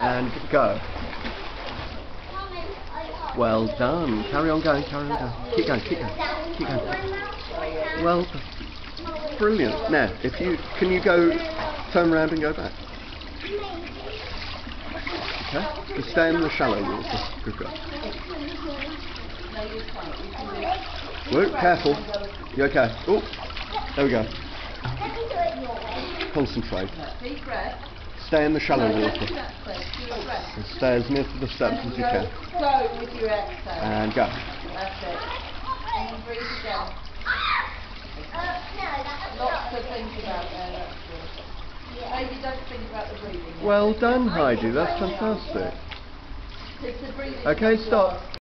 And go. Well done. Carry on going, carry on going. Keep going, keep going, keep going. Well, brilliant. Now, can you go, turn around and go back? Okay, just stay in the shallow water. Good girl. Whoa, careful. You okay? Oh, there we go. Concentrate. Stay in the shallow water. And stay as near to the steps as you can. Go with your exhale. And go. That's it. And then breathe again. Lots to think about there, that's good. Maybe don't think about the breathing. Well done, Heidi, that's fantastic. Take the breathing. Okay, stop.